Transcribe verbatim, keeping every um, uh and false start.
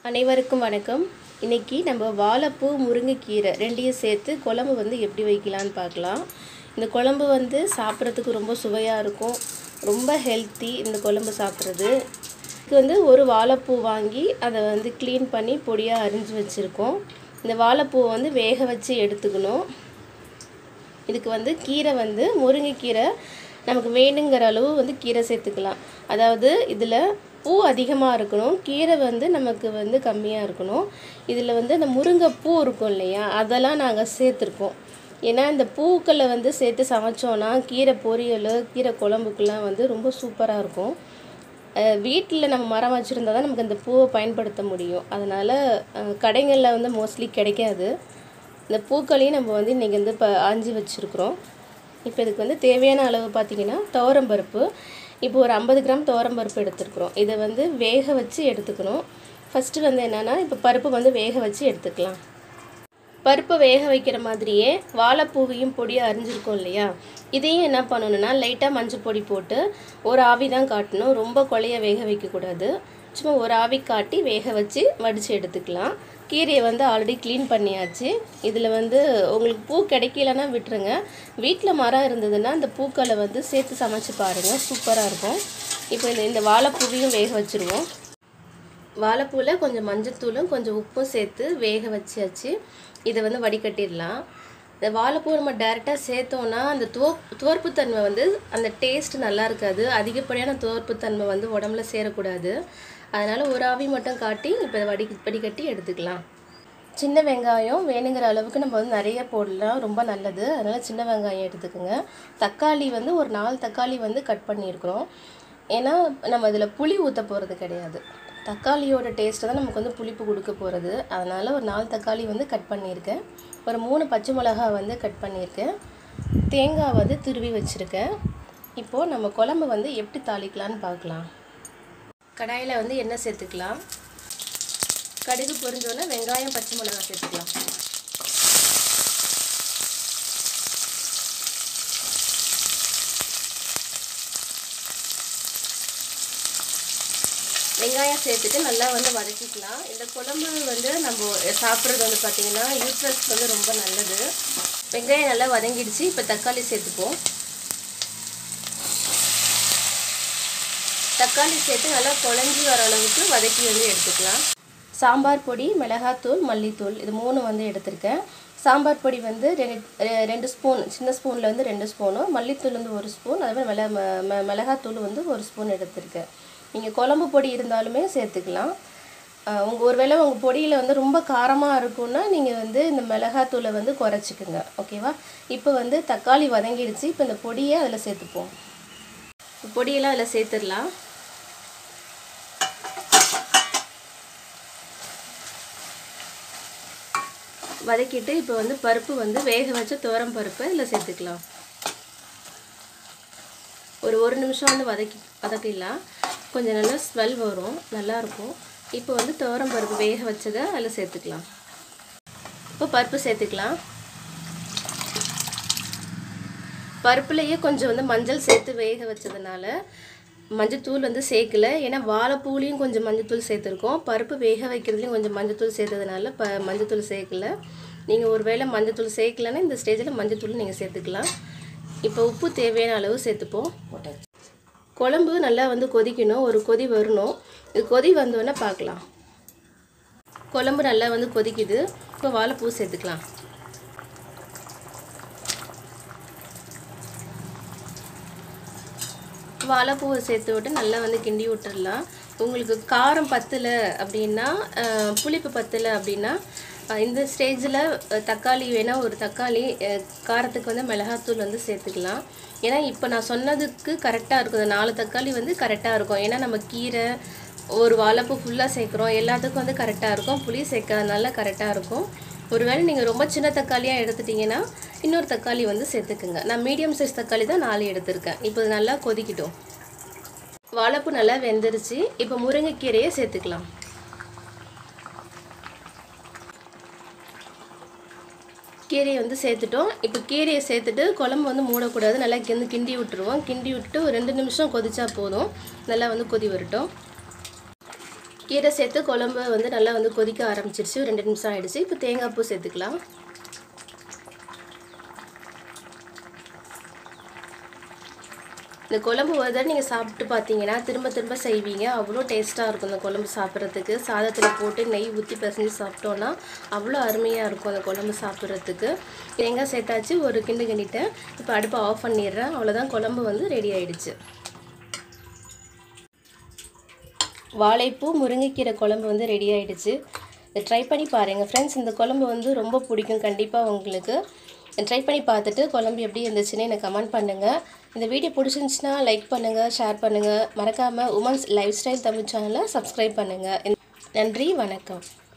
அனைவருக்கும் வணக்கம். இன்னைக்கு நம்ம வாழைப்பூ முருங்கைக்கீரை ரெண்டையும் சேர்த்து குழம்பு வந்து எப்படி வைக்கலான்னு பார்க்கலாம். இந்த குழம்பு வந்து சாப்பிட்றதுக்கு ரொம்ப சுவையாக இருக்கும், ரொம்ப ஹெல்த்தி. இந்த குழம்பு சாப்பிட்றது இதுக்கு வந்து ஒரு வாழைப்பூ வாங்கி அதை வந்து க்ளீன் பண்ணி பொடியாக அரிஞ்சு வச்சுருக்கோம். இந்த வாழைப்பூவை வந்து வேக வச்சு எடுத்துக்கணும். இதுக்கு வந்து கீரை வந்து முருங்கைக்கீரை நமக்கு வேணுங்கிற அளவு வந்து கீரை சேர்த்துக்கலாம். அதாவது இதில் பூ அதிகமாக இருக்கணும், கீரை வந்து நமக்கு வந்து கம்மியாக இருக்கணும். இதில் வந்து இந்த முருங்கை பூ இருக்கும் இல்லையா, அதெல்லாம் நாங்கள் சேர்த்துருக்கோம். ஏன்னா இந்த பூக்களை வந்து சேர்த்து சமைச்சோன்னா கீரை பொரியல், கீரை குழம்புக்கெல்லாம் வந்து ரொம்ப சூப்பராக இருக்கும். வீட்டில் நம்ம மரம் வச்சுருந்தா தான் நமக்கு அந்த பூவை பயன்படுத்த முடியும். அதனால் கடைகளில் வந்து மோஸ்ட்லி கிடைக்காது. இந்த பூக்களையும் நம்ம வந்து இன்றைக்கி வந்து இப்போ ஆஞ்சி வச்சுருக்குறோம். இப்போ இதுக்கு வந்து தேவையான அளவு பார்த்திங்கன்னா துவரம்பருப்பு. இப்போ ஒரு ஐம்பது கிராம் துவரம்பருப்பு எடுத்துருக்குறோம். இதை வந்து வேக வச்சு எடுத்துக்கணும். ஃபஸ்ட்டு வந்து என்னென்னா, இப்போ பருப்பு வந்து வேக வச்சு எடுத்துக்கலாம். பருப்பை வேக வைக்கிற மாதிரியே வாழைப்பூவையும் பொடியாக அரிஞ்சிருக்கோம் இல்லையா, இதையும் என்ன பண்ணணுன்னா லைட்டாக மஞ்சள் பொடி போட்டு ஒரு ஆவி தான் காட்டணும். ரொம்ப குழைய வேக வைக்கக்கூடாது. சும்மா ஒரு ஆவி காட்டி வேக வச்சு வடித்து எடுத்துக்கலாம். கீரையை வந்து ஆல்ரெடி க்ளீன் பண்ணியாச்சு. இதில் வந்து உங்களுக்கு பூ கிடைக்கலன்னா விட்டுருங்க. வீட்டில் மரம் இருந்ததுன்னா இந்த பூக்களை வந்து சேர்த்து சமைச்சு பாருங்கள், சூப்பராக இருக்கும். இப்போ இந்த இந்த வாழைப்பூவையும் வேக வச்சுருவோம். வாழைப்பூவில் கொஞ்சம் மஞ்சத்தூளும் கொஞ்சம் உப்பும் சேர்த்து வேக வச்சாச்சு. இதை வந்து வடிகட்டிடலாம். இந்த வாழைப்பூ நம்ம டேரெக்டாக சேர்த்தோன்னா அந்த துவ துவர்ப்புத்தன்மை வந்து அந்த டேஸ்ட் நல்லா இருக்காது. அதிகப்படியான துவர்ப்புத்தன்மை வந்து உடம்புல சேரக்கூடாது. அதனால் ஒரு ஆவி மட்டும் காட்டி இப்போ வடி வடிகட்டி எடுத்துக்கலாம். சின்ன வெங்காயம் வேணுங்கிற அளவுக்கு நம்ம வந்து நிறைய போடலாம், ரொம்ப நல்லது. அதனால் சின்ன வெங்காயம் எடுத்துக்கோங்க. தக்காளி வந்து ஒரு நாலு தக்காளி வந்து கட் பண்ணியிருக்கிறோம். ஏன்னா நம்ம இதில் புளி ஊற்ற போகிறது கிடையாது. தக்காளியோட டேஸ்ட்டை தான் நமக்கு வந்து புளிப்பு கொடுக்க போகிறது. அதனால் ஒரு நாலு தக்காளி வந்து கட் பண்ணியிருக்கேன். ஒரு மூணு பச்சை மிளகா வந்து கட் பண்ணியிருக்கேன். தேங்காய் வந்து துருவி வச்சுருக்கேன். இப்போது நம்ம குழம்பு வந்து எப்படி தாளிக்கலான்னு பார்க்கலாம். கடாயில் வந்து எண்ணெய் சேர்த்துக்கலாம். கடுகு பொரிஞ்சோன்னா வெங்காயம் பச்சை மிளகாய் சேர்த்துக்கலாம். வெங்காயம் சேர்த்துட்டு நல்லா வந்து வதக்கிக்கலாம். இந்த குழம்பு வந்து நம்ம சாப்பிட்றது வந்து பார்த்திங்கன்னா யூட்ரஸ்க்கு வந்து ரொம்ப நல்லது. வெங்காயம் நல்லா வதங்கிடுச்சு. இப்போ தக்காளி சேர்த்துப்போம். தக்காளி சேர்த்து நல்லா குழஞ்சி வர அளவுக்கு வதக்கி வந்து எடுத்துக்கலாம். சாம்பார் பொடி, மிளகாத்தூள், மல்லித்தூள் இது மூணு வந்து எடுத்திருக்கேன். சாம்பார் பொடி வந்து ரெண்டு ரெண்டு ஸ்பூன், சின்ன ஸ்பூனில் வந்து ரெண்டு ஸ்பூனும், மல்லித்தூள் வந்து ஒரு ஸ்பூன், அதே மாதிரி மிள மிளகாத்தூள் வந்து ஒரு ஸ்பூன் எடுத்திருக்கேன். நீங்கள் குழம்பு பொடி இருந்தாலுமே சேர்த்துக்கலாம். உங்கள் ஒரு வேளை உங்கள் பொடியில் வந்து ரொம்ப காரமாக இருக்குன்னா நீங்கள் வந்து இந்த மிளகாத்தூளை வந்து குறைச்சிக்குங்க, ஓகேவா? இப்போ வந்து தக்காளி வதங்கிடுச்சு. இப்போ இந்த பொடியை அதில் சேர்த்துப்போம். பொடியெல்லாம் அதில் சேர்த்துடலாம். வதக்கிட்டு இப்போ வந்து பருப்பு வந்து வேக வச்ச துவரம் பருப்பை இதில் சேர்த்துக்கலாம். ஒரு ஒரு நிமிஷம் வந்து வதக்கி வதக்கிடலாம். கொஞ்சம் நல்லா ஸ்மெல் வரும், நல்லாயிருக்கும். இப்போ வந்து துவரம் பருப்பு வேக வச்சதை அதில் சேர்த்துக்கலாம். இப்போ பருப்பு சேர்த்துக்கலாம். பருப்புலேயே கொஞ்சம் வந்து மஞ்சள் சேர்த்து வேக வச்சதுனால மஞ்சத்தூள் வந்து சேர்க்கலை. ஏன்னா வாழைப்பூலையும் கொஞ்சம் மஞ்சத்தூள் சேர்த்துருக்கோம். பருப்பு வேக வைக்கிறதுலையும் கொஞ்சம் மஞ்சத்தூள் சேர்த்ததுனால ப மஞ்சத்தூள் சேர்க்கலை. நீங்கள் ஒரு வேளை மஞ்சத்தூள் சேர்க்கலைன்னா இந்த ஸ்டேஜில் மஞ்சத்தூள் நீங்கள் சேர்த்துக்கலாம். இப்போ உப்பு தேவையான அளவு சேர்த்துப்போம். குழம்பு நல்லா வந்து கொதிக்கணும், ஒரு கொதி வரணும். இது கொதி வந்தோடனே பார்க்கலாம். குழம்பு நல்லா வந்து கொதிக்குது. இப்போ வாழைப்பூ சேர்த்துக்கலாம். வாழைப்பூவை சேர்த்து விட்டு நல்லா வந்து கிண்டி விட்டுடலாம். உங்களுக்கு காரம் பத்தலை அப்படின்னா, புளிப்பு பத்தலை அப்படின்னா இந்த ஸ்டேஜில் தக்காளி வேணால் ஒரு தக்காளி காரத்துக்கு வந்து மிளகாத்தூள் வந்து சேர்த்துக்கலாம். ஏன்னா இப்போ நான் சொன்னதுக்கு கரெக்டாக இருக்கும். இந்த நாலு தக்காளி வந்து கரெக்டாக இருக்கும். ஏன்னா நம்ம கீரை ஒரு வாழைப்பூ ஃபுல்லாக சேர்க்குறோம், எல்லாத்துக்கும் வந்து கரெக்டாக இருக்கும். புளி சேர்க்காதனால கரெக்டாக இருக்கும். ஒருவேளை நீங்கள் ரொம்ப சின்ன தக்காளியாக எடுத்துட்டிங்கன்னா இன்னொரு தக்காளி வந்து சேர்த்துக்குங்க. நான் மீடியம் சைஸ் தக்காளி தான் நாலு எடுத்திருக்கேன். இப்போ நல்லா கொதிக்கிட்டோம். வாழைப்பூ நல்லா வெந்துருச்சு. இப்போ முருங்கைக்கீரையை சேர்த்துக்கலாம். கீரையை வந்து சேர்த்துட்டோம். இப்போ கீரையை சேர்த்துட்டு குழம்பு வந்து மூடக்கூடாது, நல்லா கிண்டி கிண்டி விட்டுருவோம். கிண்டி விட்டுட்டு ஒரு ரெண்டு நிமிஷம் கொதிச்சா போதும். நல்லா வந்து கொதி வரட்டும். கீரை சேர்த்து குழம்பு வந்து நல்லா வந்து கொதிக்க ஆரம்பிச்சிருச்சு. ரெண்டு நிமிஷம் ஆயிடுச்சு. இப்போ தேங்காய் பூ சேர்த்துக்கலாம். இந்த குழம்பு ஒரு தடவை நீங்கள் சாப்பிட்டு பார்த்தீங்கன்னா திரும்ப திரும்ப செய்வீங்க. அவ்வளோ டேஸ்ட்டாக இருக்கும் இந்த குழம்பு சாப்பிட்றதுக்கு. சாதத்தில் போட்டு நெய் ஊற்றி பிசைஞ்சு சாப்பிட்டோன்னா அவ்வளோ அருமையாக இருக்கும் அந்த குழம்பு சாப்பிட்றதுக்கு. தேங்காய் சேர்த்தாச்சு, ஒரு கிண்டு கிண்டிட்டேன். இப்போ அடுப்பை ஆஃப் பண்ணிடுறேன். அவ்வளோதான், குழம்பு வந்து ரெடி ஆகிடுச்சு. வாழைப்பூ முருங்கைக்கீரை குழம்பு வந்து ரெடி ஆகிடுச்சு. இதை ட்ரை பண்ணி பாருங்கள் ஃப்ரெண்ட்ஸ். இந்த குழம்பு வந்து ரொம்ப பிடிக்கும் கண்டிப்பாக உங்களுக்கு. ட்ரை பண்ணி பார்த்துட்டு குழம்பு எப்படி இருந்துச்சுன்னு எனக்கு கமெண்ட் பண்ணுங்கள். இந்த வீடியோ பிடிச்சிருந்துச்சுன்னா லைக் பண்ணுங்கள், ஷேர் பண்ணுங்கள். மறக்காமல் உமன்ஸ் லைஃப் ஸ்டைல் தமிழ் சேனலை சப்ஸ்கிரைப் பண்ணுங்கள். நன்றி, வணக்கம்.